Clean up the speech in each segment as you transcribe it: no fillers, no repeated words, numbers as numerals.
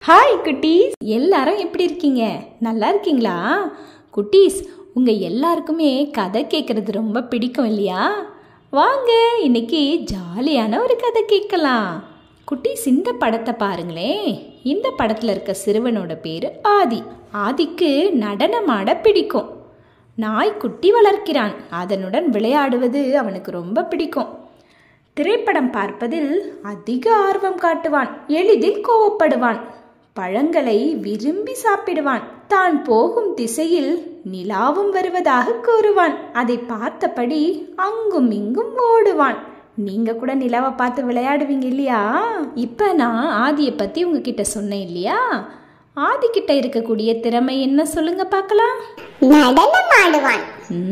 Hi குட்டீஸ், எல்லாரும் எப்படி இருக்கீங்க? நல்லா இருக்கீங்களா? குட்டீஸ், உங்கள் எல்லாருக்குமே கதை கேட்குறது ரொம்ப பிடிக்கும் இல்லையா? வாங்க இன்னைக்கு ஜாலியான ஒரு கதை கேட்கலாம். குட்டீஸ், இந்த படத்தை பாருங்களேன். இந்த படத்தில் இருக்க சிறுவனோட பேர் ஆதி. ஆதிக்கு நடனமாட பிடிக்கும். நாய்க்குட்டி வளர்க்கிறான். அதனுடன் விளையாடுவது அவனுக்கு ரொம்ப பிடிக்கும். திரைப்படம் பார்ப்பதில் அதிக ஆர்வம் காட்டுவான். எளிதில் கோவப்படுவான். பழங்களை விரும்பி சாப்பிடுவான். தான் போகும் திசையில் நிலாவும் வருவதாக கூறுவான். அதை பார்த்தபடி அங்கும் இங்கும் ஓடுவான். நீங்க கூட நிலாவை பார்த்து விளையாடுவீங்க இல்லையா? இப்ப நான் ஆதியை பத்தி உங்ககிட்ட சொன்னேன் இல்லையா? ஆதி கிட்ட இருக்கக்கூடிய திறமை என்ன சொல்லுங்க பார்க்கலாம். நடனம் ஆடுவான்.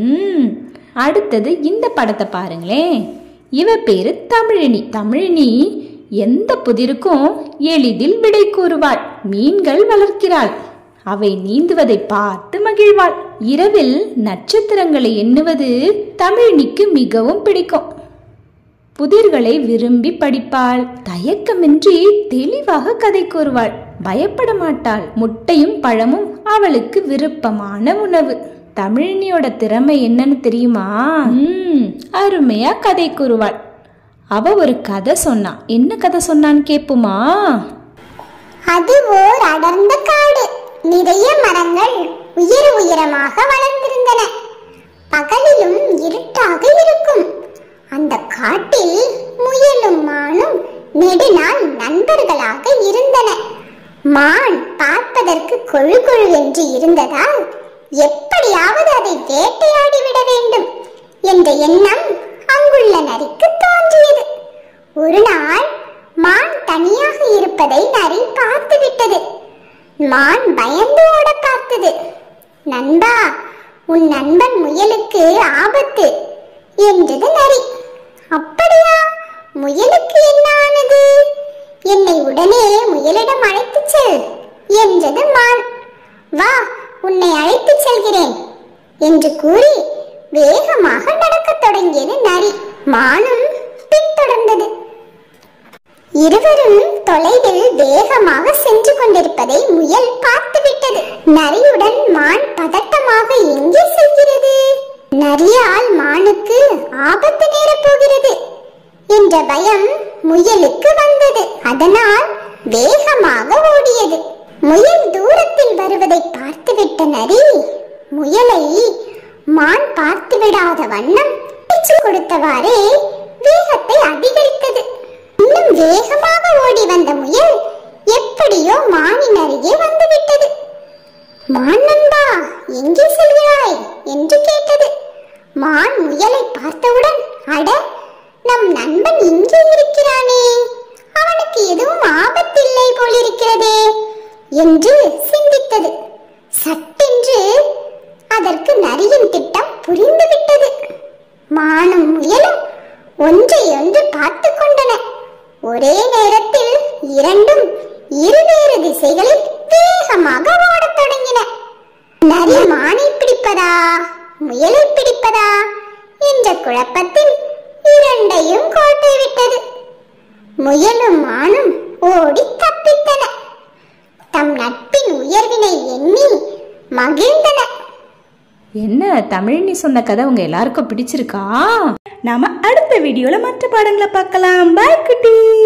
அடுத்தது இந்த படத்தை பாருங்களேன். இவ பேரு தமிழினி. தமிழினி எந்த புதிருக்கும் எளிதில் விடை கூறுவாள். மீன்கள் வளர்க்கிறாள். அவை நீந்துவதை பார்த்து மகிழ்வாள். இரவில் நட்சத்திரங்களை எண்ணுவது தமிழினிக்கு மிகவும் பிடிக்கும். புதிர்களை விரும்பி படிப்பாள். தயக்கமின்றி தெளிவாக கதை கூறுவாள். பயப்பட மாட்டாள். முட்டையும் பழமும் அவளுக்கு விருப்பமான உணவு. தமிழினியோட திறமை என்னன்னு தெரியுமா? அருமையா கதை கூறுவாள். அவ ஒரு கதை சொன்னா. என்ன கதை சொன்னான்னு கேட்போமா? அது ஓர் அடர்ந்த காடு. நிறைய மரங்கள் உயர உயரமாக வளர்ந்திருந்தன. பகலிலும் இருட்டாக இருக்கும். அந்த காட்டில் முயலும் மானும் நெடுநாள் நண்பர்களாக இருந்தன. மான் பார்ப்பதற்கு கொழு கொழுவென்று இருந்ததால் எப்படியாவது அதை வேட்டையாடி விட வேண்டும் என்ற எண்ணம் அங்குள்ள நரிக்கு தோன்றியது. ஒரு நாள் மான் தனியாக இருப்பதை நரி பார்த்து விட்டது. மான் பயந்து ஓட பார்த்தது. நண்பா, உன் நண்பன் முயலுக்கு ஆபத்து என்றது நரி. அப்படியா? முயலுக்கு என்ன ஆனது? என்னை உடனே முயலிடம் அழைத்துச் செல் என்றது மான். வா, உன்னை அழைத்துச் செல்கிறேன் என்று கூறி வேகமாக நடக்கத் தொடங்கியது நரி. மானும் பின்தொடர்ந்தது. இருவரும் தொலைவில் வேகமாக சென்று கொண்டிருப்பதை முயல் பார்த்துவிட்டது. நரியுடன் மான் பதட்டமாக எங்கே செல்கிறது? நரியால் மானுக்கு ஆபத்து நேரப் போகிறது என்ற பயம் முயலுக்கு வந்தது. அதனால் வேகமாக ஓடியது. முயல் தூரத்தில் வருவதை பார்த்துவிட்ட நரி முயலை மான் பார்த்து விடாத வண்ணம் பிச்சு கொடுத்தவாறே வேகத்தை அதிகரித்தது. இன்னும் வேகமாக ஓடி வந்த முயல் எப்படியோ மானின் அருகே வந்துவிட்டது. மான் நண்பா, எங்கே செல்கிறாய் என்று கேட்டது. மான் முயலை பார்த்தவுடன், அட, நம் நண்பன் இங்கே இருக்கிறானே, அவனுக்கு எதுவும் ஆபத்தில்லை போலிருக்கிறதே என்று சிந்தித்தது. சட்டென்று அதற்கு நரியின் திட்டம் புரிந்துவிட்டது. மானும் முயலும் ஒன்றையொன்று பார்த்து கொண்டன. ஒரே நேரத்தில் இரண்டும் இருவேறு திசைகளில் வேகமாக ஓடத் தொடங்கின. நரி மானை பிடிப்பதா முயலை பிடிப்பதா என்ற குழப்பத்தில் இரண்டையும் கோட்டை விட்டது. முயலும் மானும் ஓடி தப்பித்தன. தம் நட்பின் உயர்வினை எண்ணி மகிழ்ந்தன. என்ன, தமிழினி சொன்ன கதை உங்க எல்லாருக்கும் பிடிச்சிருக்கா? நாம அடுத்த வீடியோல மற்ற பாடங்களை பார்க்கலாம். பாய் குட்டி.